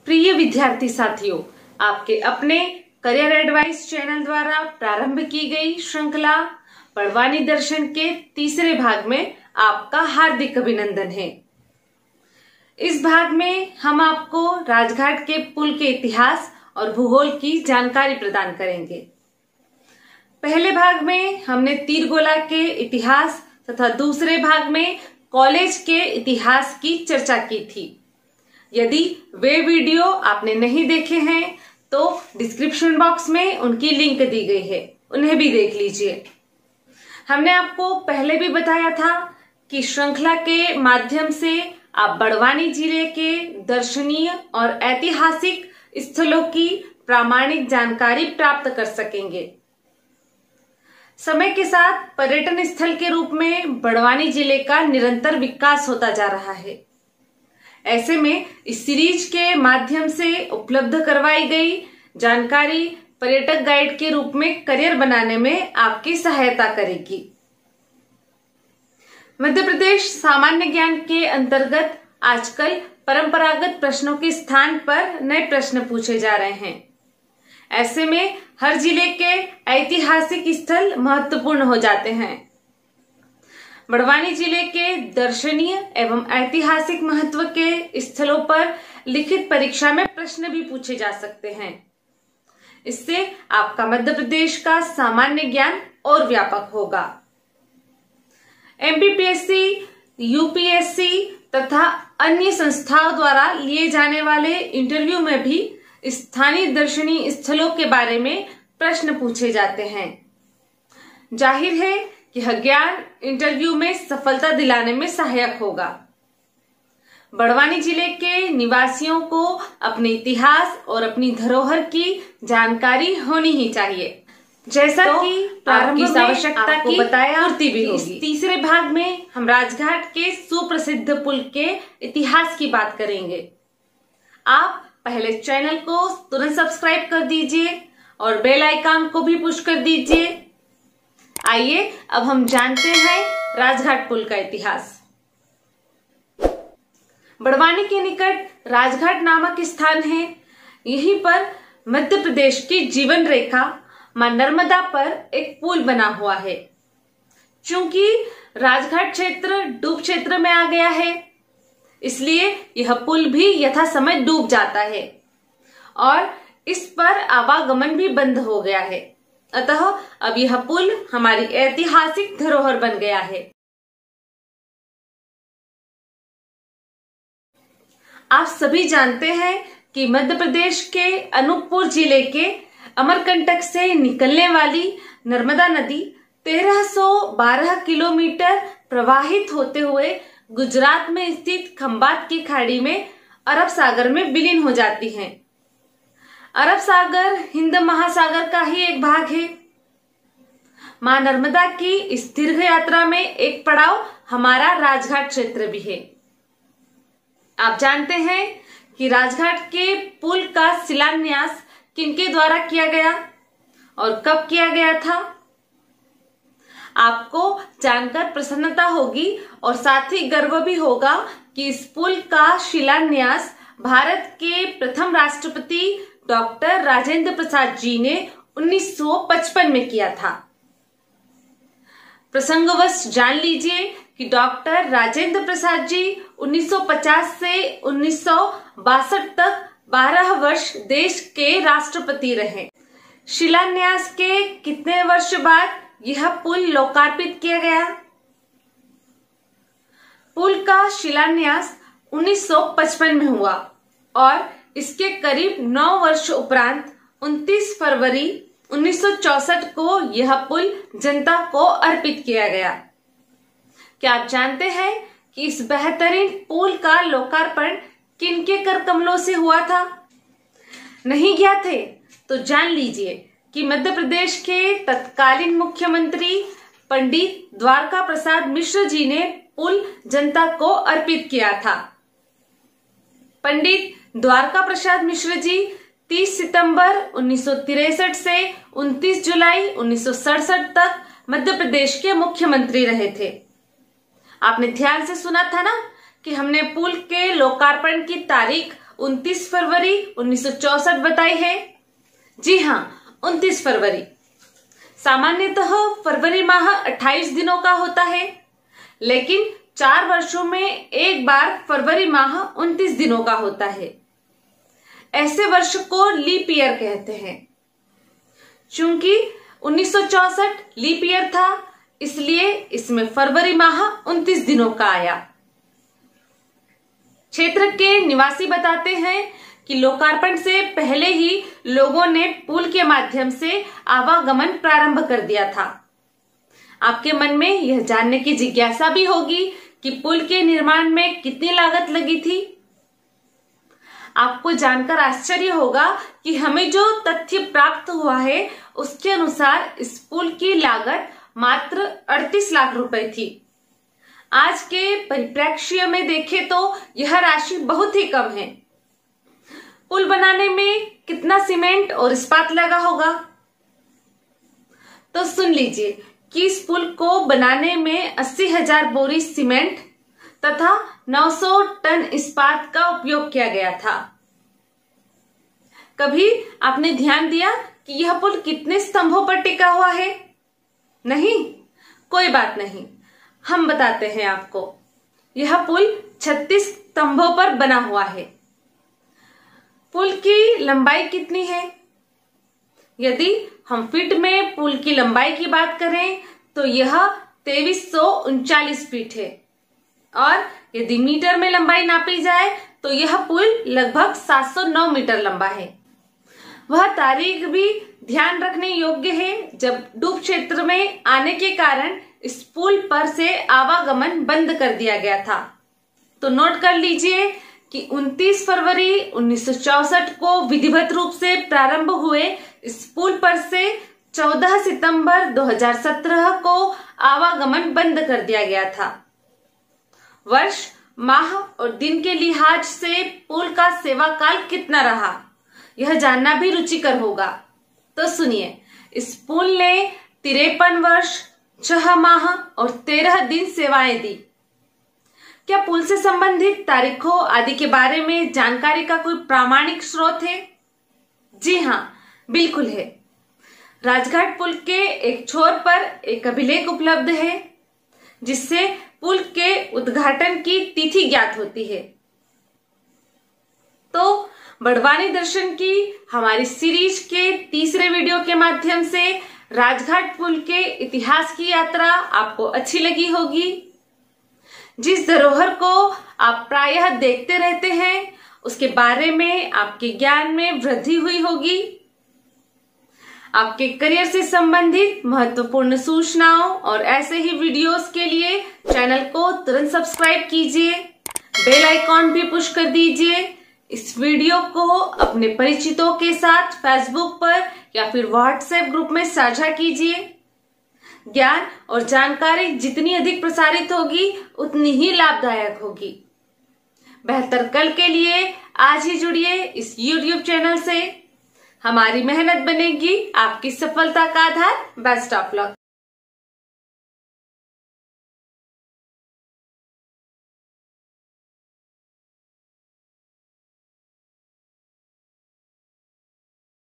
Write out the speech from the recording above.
प्रिय विद्यार्थी साथियों, आपके अपने करियर एडवाइस चैनल द्वारा प्रारंभ की गई श्रृंखला बड़वानी दर्शन के तीसरे भाग में आपका हार्दिक अभिनंदन है। इस भाग में हम आपको राजघाट के पुल के इतिहास और भूगोल की जानकारी प्रदान करेंगे। पहले भाग में हमने तीरगोला के इतिहास तथा दूसरे भाग में कॉलेज के इतिहास की चर्चा की थी। यदि वे वीडियो आपने नहीं देखे हैं तो डिस्क्रिप्शन बॉक्स में उनकी लिंक दी गई है, उन्हें भी देख लीजिए। हमने आपको पहले भी बताया था कि श्रृंखला के माध्यम से आप बड़वानी जिले के दर्शनीय और ऐतिहासिक स्थलों की प्रामाणिक जानकारी प्राप्त कर सकेंगे। समय के साथ पर्यटन स्थल के रूप में बड़वानी जिले का निरंतर विकास होता जा रहा है। ऐसे में इस सीरीज के माध्यम से उपलब्ध करवाई गई जानकारी पर्यटक गाइड के रूप में करियर बनाने में आपकी सहायता करेगी। मध्य प्रदेश सामान्य ज्ञान के अंतर्गत आजकल परंपरागत प्रश्नों के स्थान पर नए प्रश्न पूछे जा रहे हैं। ऐसे में हर जिले के ऐतिहासिक स्थल महत्वपूर्ण हो जाते हैं। बड़वानी जिले के दर्शनीय एवं ऐतिहासिक महत्व के स्थलों पर लिखित परीक्षा में प्रश्न भी पूछे जा सकते हैं। इससे आपका मध्य प्रदेश का सामान्य ज्ञान और व्यापक होगा। एमपीपीएससी, यूपीएससी तथा अन्य संस्थाओं द्वारा लिए जाने वाले इंटरव्यू में भी स्थानीय दर्शनीय स्थलों के बारे में प्रश्न पूछे जाते हैं। जाहिर है कि यह ज्ञान इंटरव्यू में सफलता दिलाने में सहायक होगा। बड़वानी जिले के निवासियों को अपने इतिहास और अपनी धरोहर की जानकारी होनी ही चाहिए, जैसा कि प्रारंभ में आवश्यकता की बताया पूर्ति भी होगी। तीसरे भाग में हम राजघाट के सुप्रसिद्ध पुल के इतिहास की बात करेंगे। आप पहले चैनल को तुरंत सब्सक्राइब कर दीजिए और बेल आइकन को भी पुश कर दीजिए। आइए अब हम जानते हैं राजघाट पुल का इतिहास। बड़वानी के निकट राजघाट नामक स्थान है। यहीं पर मध्य प्रदेश की जीवन रेखा मां नर्मदा पर एक पुल बना हुआ है। चूंकि राजघाट क्षेत्र डूब क्षेत्र में आ गया है, इसलिए यह पुल भी यथा समय डूब जाता है और इस पर आवागमन भी बंद हो गया है। अतः अब यह पुल हमारी ऐतिहासिक धरोहर बन गया है। आप सभी जानते हैं कि मध्य प्रदेश के अनूपपुर जिले के अमरकंटक से निकलने वाली नर्मदा नदी 1312 किलोमीटर प्रवाहित होते हुए गुजरात में स्थित खंबात की खाड़ी में अरब सागर में विलीन हो जाती हैं। अरब सागर हिंद महासागर का ही एक भाग है। मां नर्मदा की इस दीर्घ यात्रा में एक पड़ाव हमारा राजघाट क्षेत्र भी है। आप जानते हैं कि राजघाट के पुल का शिलान्यास किनके द्वारा किया गया और कब किया गया था? आपको जानकर प्रसन्नता होगी और साथ ही गर्व भी होगा कि इस पुल का शिलान्यास भारत के प्रथम राष्ट्रपति डॉक्टर राजेंद्र प्रसाद जी ने 1955 में किया था। प्रसंगवश जान लीजिए कि डॉक्टर राजेंद्र प्रसाद जी 1950 से 1962 तक 12 वर्ष देश के राष्ट्रपति रहे। शिलान्यास के कितने वर्ष बाद यह पुल लोकार्पित किया गया? पुल का शिलान्यास 1955 में हुआ और इसके करीब 9 वर्ष उपरांत 29 फरवरी 1964 को यह पुल जनता को अर्पित किया गया। क्या आप जानते हैं कि इस बेहतरीन पुल का लोकार्पण किनके कर कमलों से हुआ था? नहीं ज्ञात है तो जान लीजिए कि मध्य प्रदेश के तत्कालीन मुख्यमंत्री पंडित द्वारका प्रसाद मिश्र जी ने पुल जनता को अर्पित किया था। पंडित द्वारका प्रसाद मिश्र जी 30 सितंबर 1963 से 29 जुलाई 1967 तक मध्य प्रदेश के मुख्यमंत्री रहे थे। आपने ध्यान से सुना था ना कि हमने पुल के लोकार्पण की तारीख 29 फरवरी 1964 बताई है? जी हाँ, 29 फरवरी। सामान्यतः फरवरी माह 28 दिनों का होता है, लेकिन 4 वर्षों में एक बार फरवरी माह 29 दिनों का होता है। ऐसे वर्ष को लीप ईयर कहते हैं। चूंकि 1964 लीप ईयर था, इसलिए इसमें फरवरी माह 29 दिनों का आया। क्षेत्र के निवासी बताते हैं कि लोकार्पण से पहले ही लोगों ने पुल के माध्यम से आवागमन प्रारंभ कर दिया था। आपके मन में यह जानने की जिज्ञासा भी होगी कि पुल के निर्माण में कितनी लागत लगी थी। आपको जानकर आश्चर्य होगा कि हमें जो तथ्य प्राप्त हुआ है उसके अनुसार इस पुल की लागत मात्र 38 लाख रुपए थी। आज के परिप्रेक्ष्य में देखें तो यह राशि बहुत ही कम है। पुल बनाने में कितना सीमेंट और इस्पात लगा होगा? तो सुन लीजिए कि इस पुल को बनाने में 80,000 बोरी सीमेंट तथा 900 टन इस्पात का उपयोग किया गया था। कभी आपने ध्यान दिया कि यह पुल कितने स्तंभों पर टिका हुआ है? नहीं, कोई बात नहीं, हम बताते हैं आपको। यह पुल 36 स्तंभों पर बना हुआ है। पुल की लंबाई कितनी है? यदि हम फीट में पुल की लंबाई की बात करें तो यह 2339 फीट है, और यदि मीटर में लंबाई नापी जाए तो यह पुल लगभग 709 मीटर लंबा है। वह तारीख भी ध्यान रखने योग्य है जब डूब क्षेत्र में आने के कारण इस पुल पर से आवागमन बंद कर दिया गया था। तो नोट कर लीजिए कि 29 फरवरी 1964 को विधिवत रूप से प्रारंभ हुए इस पुल पर से 14 सितंबर 2017 को आवागमन बंद कर दिया गया था। वर्ष, माह और दिन के लिहाज से पुल का सेवा काल कितना रहा, यह जानना भी रुचिकर होगा। तो सुनिए, इस पुल ने 53 वर्ष, 6 माह और 13 दिन सेवाएं दी। क्या पुल से संबंधित तारीखों आदि के बारे में जानकारी का कोई प्रामाणिक स्रोत है? जी हाँ, बिल्कुल है। राजघाट पुल के एक छोर पर एक अभिलेख उपलब्ध है जिससे पुल के उद्घाटन की तिथि ज्ञात होती है। तो बड़वानी दर्शन की हमारी सीरीज के तीसरे वीडियो के माध्यम से राजघाट पुल के इतिहास की यात्रा आपको अच्छी लगी होगी। जिस धरोहर को आप प्रायः देखते रहते हैं उसके बारे में आपके ज्ञान में वृद्धि हुई होगी। आपके करियर से संबंधित महत्वपूर्ण सूचनाओं और ऐसे ही वीडियोस के लिए चैनल को तुरंत सब्सक्राइब कीजिए, बेल आइकॉन भी पुश कर दीजिए। इस वीडियो को अपने परिचितों के साथ फेसबुक पर या फिर व्हाट्सएप ग्रुप में साझा कीजिए। ज्ञान और जानकारी जितनी अधिक प्रसारित होगी उतनी ही लाभदायक होगी। बेहतर कल के लिए आज ही जुड़िए इस YouTube चैनल से। हमारी मेहनत बनेगी आपकी सफलता का आधार। Best of luck.